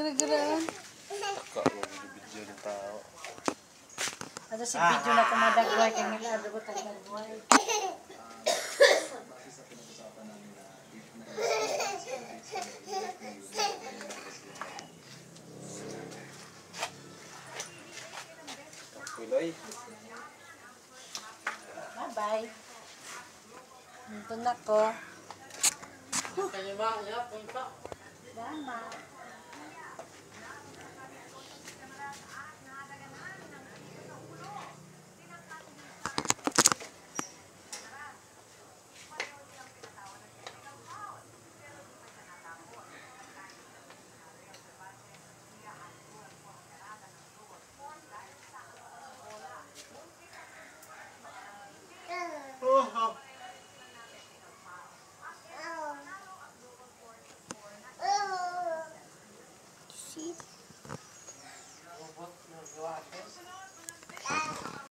gara-garaan. Taka mo video ng tao. Ada si video na kumadagway kay nila adto ta dagway. Kulay. Bye-bye. Ito na ko. Kaya ba? Punta. Salamat.